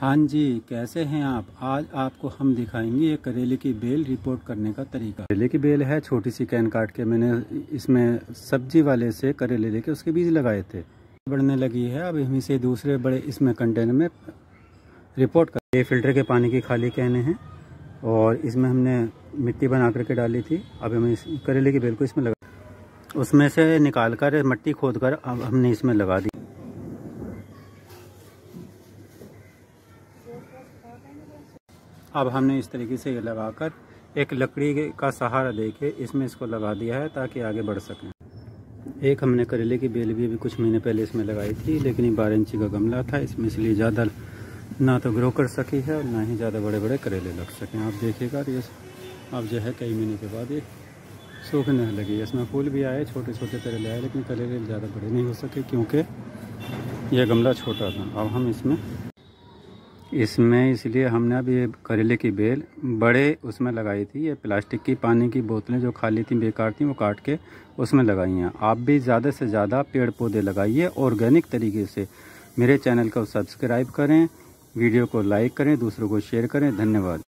हाँ जी, कैसे हैं आप। आज आपको हम दिखाएंगे ये करेले की बेल रिपोर्ट करने का तरीका। करेले की बेल है, छोटी सी कैन काट के मैंने इसमें सब्जी वाले से करेले लेके उसके बीज लगाए थे। बढ़ने लगी है, अब हम इसे दूसरे बड़े इसमें कंटेनर में रिपोर्ट कर। ये फिल्टर के पानी की खाली कैने हैं और इसमें हमने मिट्टी बना करके डाली थी। अब हम इस करेले की बेल को इसमें लगा, उसमें से निकाल कर मिट्टी खोद कर अब हमने इसमें लगा दी। अब हमने इस तरीके से ये लगाकर एक लकड़ी का सहारा देके इसमें इसको लगा दिया है ताकि आगे बढ़ सकें। एक हमने करेले की बेल भी अभी कुछ महीने पहले इसमें लगाई थी, लेकिन ये 12 इंची का गमला था इसमें, इसलिए ज़्यादा ना तो ग्रो कर सकी है और ना ही ज़्यादा बड़े बड़े करेले लग सकें। आप देखिएगा ये अब जो है कई महीने के बाद ये सूखने लगी है। इसमें फूल भी आए, छोटे छोटे करेले आए, लेकिन करेले ज़्यादा बड़े नहीं हो सके क्योंकि यह गमला छोटा था। अब हम इसमें इसलिए हमने अब ये करेले की बेल बड़े उसमें लगाई थी। ये प्लास्टिक की पानी की बोतलें जो खाली थी बेकार थी वो काट के उसमें लगाई हैं। आप भी ज़्यादा से ज़्यादा पेड़ पौधे लगाइए ऑर्गेनिक तरीके से। मेरे चैनल को सब्सक्राइब करें, वीडियो को लाइक करें, दूसरों को शेयर करें। धन्यवाद।